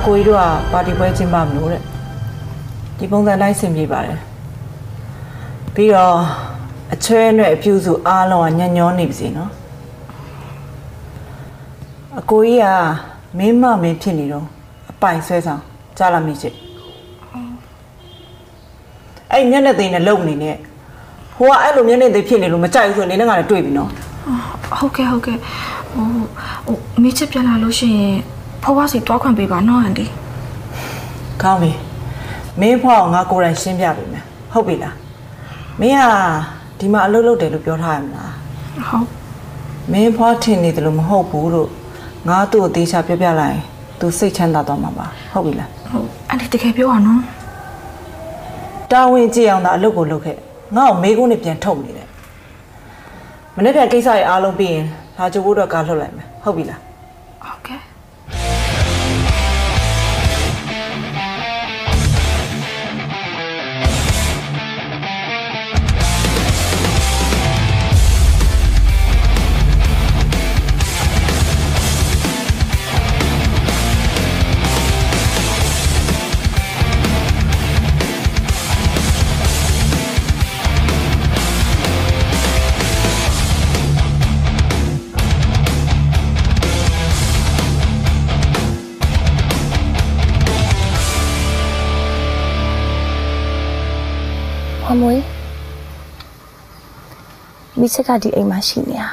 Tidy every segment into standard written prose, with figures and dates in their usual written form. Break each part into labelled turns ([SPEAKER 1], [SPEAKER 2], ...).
[SPEAKER 1] ကိုကြီးတို့ကပါတီပွဲကျင်းပမလို့တဲ့ဒီပုံစံတိုင်းဆင်ပြေပါတယ်ပြီးတော့အချွဲနဲ့အပြူစုအားလုံးကညံ့ညောနေပြီစီနော်အကိုကြီးကမင်းမမင်းဖြစ်နေတော့အပိုင်ဆွဲဆောင်ကြားလာမိချစ်အဲ့မျက်နှာသိနဲ့လုံနေနဲ့ဟိုကအဲ့လိုမျက်နှာသိဖြစ်နေလို့မကြိုက်ဘူးဆိုနေနဲ့ငါလည်းတွေ့ပြီနော်
[SPEAKER 2] ဟုတ်ကဲ့ဟိုမိချစ်ပြန်လာလို့ရှိရင်ဖွားဖွားစီတွားခွင့်ပေးပါနော်အန်တီ
[SPEAKER 1] ကောင်းပြီမင်းဖွားကိုငါကိုယ်တိုင်ရှင်းပြပေးမယ်ဟုတ်ပြီလားမင်းကဒီမှာအလုပ်လုပ်တယ်လို့ပြောထားရမလား
[SPEAKER 2] ဟုတ်
[SPEAKER 1] မင်းဖွားထင်နေတယ်လို့မဟုတ်ဘူးလို့ငါသူ့ကိုတေချာပြောပြလိုက်ရင်သူစိတ်ချမ်းသာသွားမှာပါဟုတ်ပြီလား
[SPEAKER 2] ဟုတ်အန်တီတကယ်ပြောရနော်
[SPEAKER 1] တာဝန်ကြည့်အောင်သာအလုပ်ကိုလုပ်ခဲ့ငါ့ကိုမေးခွန်းနဲ့ပြန်ထုတ်နေတယ်မနေ့ကကိစ္စရဲ့အားလုံးပြီးရင်လာကြဖို့တော့ကားလှုပ်လိုက်မယ်ဟုတ်ပြီလား
[SPEAKER 2] ဟုတ်ကဲ့
[SPEAKER 3] အမွေမိချက်ကဒီအိမ်မှာရှိနေတာ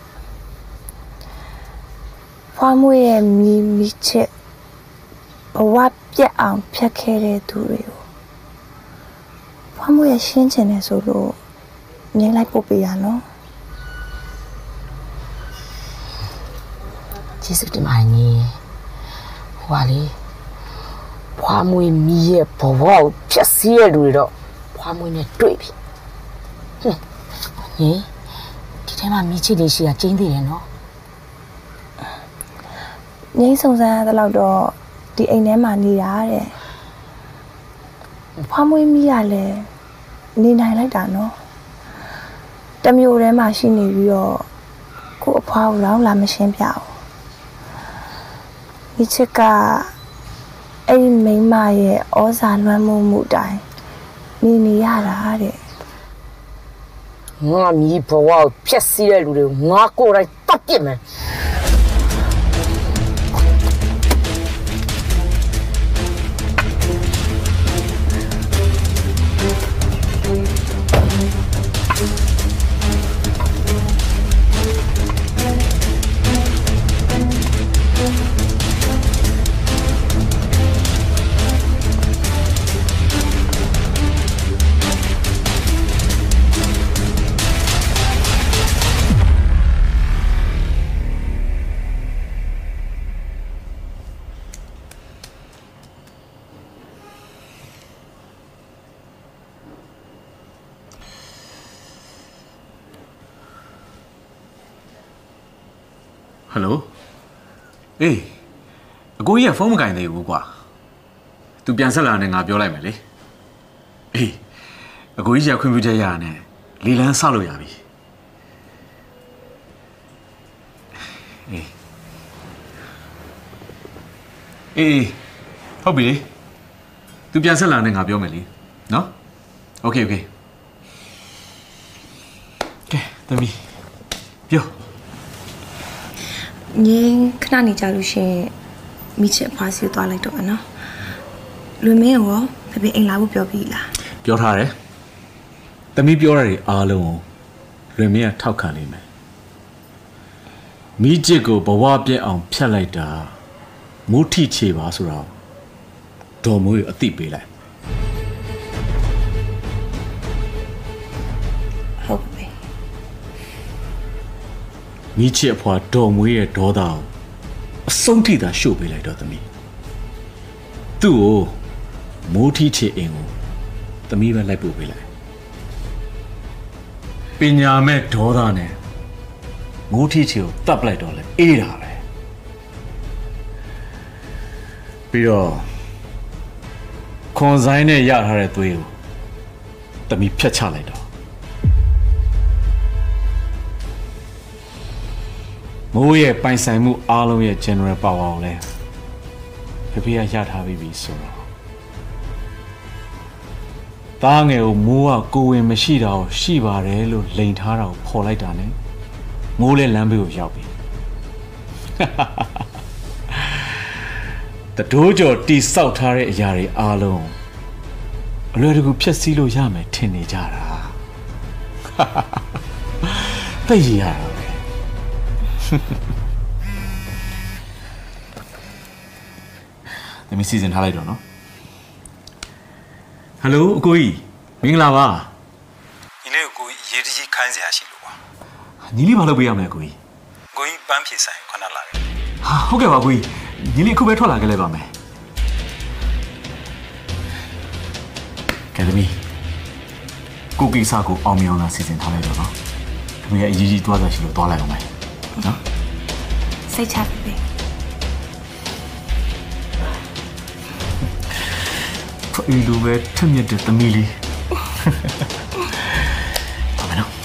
[SPEAKER 3] ဖွားမွေရဲ့မိချက်ဘဝပြတ်အောင်ဖြတ်ခဲ့တဲ့သူတွေကိုဖွားမွေရဲ့ရှင်းချင်တယ်ဆိုလို့ငြိမ်းလိုက်ပို့ပေးရနော်
[SPEAKER 4] ကျေးဇူးတင်ပါတယ်ညီဟွာလေဖွားမွေမိရဲ့ဘဝကိုဖြတ်စည်းရလူတွေတော့ဖွားမွေးနဲ့တွေ့ပြီဟင်ဒီထဲမှာမိချစ်လေးရှိတာကျင်းသေးတယ်နော်
[SPEAKER 3] ငိမ့်စုံစမ်းရတဲ့လောက်တော့ဒီအိမ်ထဲမှာနေတာတဲ့ဖွားမွေးမိရလဲနေနိုင်လိုက်တာနော်တမျိုးထဲမှာရှိနေပြီးတော့ကို့အဖွားကိုတော့လာမရှင်းပြဘူးမိချက်ကအဲ့ဒီမိန်းမရဲ့ဩဇာလွှမ်းမိုးမှုတိုင်းနေရတာတဲ့
[SPEAKER 4] ငါမြည်ဘဝကိုဖျက်ဆီးတဲ့လူတွေငါကိုယ်တိုင်တတ်ပြစ်မယ်
[SPEAKER 5] ဟယ်လိုအေးအကိုကြီးကဖုန်းမကင်သေးဘူးကွာသူပြန်ဆက်လာနေငါပြောလိုက်မယ်လေအေးအကိုကြီးကခွင့်ပြုချက်ရရနဲ့လေလန်းဆောက်လို့ရပြီအေးဟုတ်ပြီလေသူပြန်ဆက်လာနေငါပြောမယ်လေနော်โอเคကဲသမီးပြော
[SPEAKER 3] ငင်းခဏနေကြလို့ရှင်မိချစ်ဖွားစီသွားလိုက်တော့နော်လွင်မင်းရောဖေအိမ်လာဖို့ပြောပြီးလား
[SPEAKER 5] ပြောထားတယ်သမီးပြောရတဲ့အားလုံးကိုလွင်မင်းကထောက်ခံနေမယ်မိချစ်ကိုဘဝပြည့်အောင်ဖြတ်လိုက်တာမုထိချေပါဆိုတော့ဒေါ်မိုးကိုအသိပေးလိုက်
[SPEAKER 3] ဟုတ်ပြီ
[SPEAKER 5] မိချစ်အဖွာဒေါ်မွေးရဲ့ဒေါသကိုအဆုံးထိသာရှို့ပေးလိုက်တော့သမီးသူ့ကိုမိုးထီချေအိမ်ကိုသမီးပဲလိုက်ပို့ပေးလိုက်ပညာမဲ့ဒေါသနဲ့မိုးထီချေကိုတတ်ပလိုက်တော့လေအေးတာပဲပြီးတော့ခွန်ဆိုင်နဲ့ရထားတဲ့သွေးကိုသမီးဖြတ်ချလိုက်တော့မိုးရဲ့ပိုင်ဆိုင်မှုအားလုံးရဲ့ general power ကိုလည်းဖဖေကရထားပြီဆိုတော့သားငယ်ကိုမိုးကကိုဝင်မရှိတာကိုရှိပါတယ်လို့လိန်ထားတာကိုခေါ်လိုက်တာနဲ့မိုးလည်းလမ်းဘေးကိုရောက်ပြီတတိုးကြော်တီဆောက်ထားတဲ့အရာတွေအားလုံးအလွယ်တကူဖျက်ဆီးလို့ရမယ်ထင်နေကြတာသိရရတာပဲဒီမစီစဉ်ထားလိုက်တော့နော်ဟယ်လိုအကိုကြီးမင်္ဂလာပါ
[SPEAKER 6] ညီလေးကိုရေးတကြီးခိုင်းစရာရှိလို့ပါ
[SPEAKER 5] ညီလေးဘာလုပ်ပေးရမလဲအကိုကြီး
[SPEAKER 6] ကိုကြီးပန်းဖြေဆိုင်ခဏလာတယ်
[SPEAKER 5] ဟာဟုတ်ကဲ့ပါကိုကြီးညီလေးအခုပဲထွက်လာခဲ့လိုက်ပါမယ်ကဲသမီးကိုကိစ္စကိုအောင်မြင်အောင်လာစီစဉ်ထားလိုက်တော့နော်သမီးရဲ့အရေးကြီးသွားတာရှိလို့သွားလိုက်အောင်မယ်နော်
[SPEAKER 3] စိတ်ချပြီ
[SPEAKER 5] အင်းလိုပဲထက်မြက်တဲ့သမီးလေးပါမနော်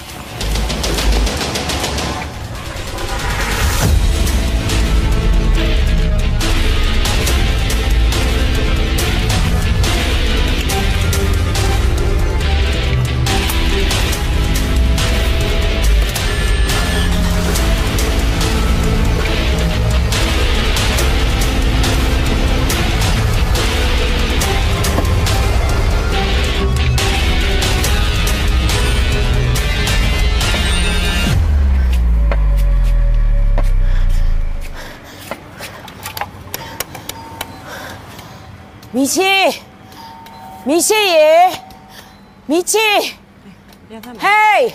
[SPEAKER 4] 米奇爷，米奇，嘿，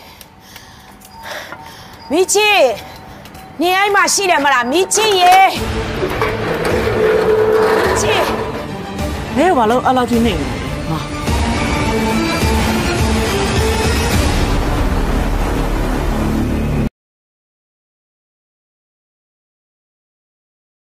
[SPEAKER 4] 米奇，你爱马戏了吗啦？米奇爷，米奇，
[SPEAKER 1] 没有吧？老阿拉就那个，啊。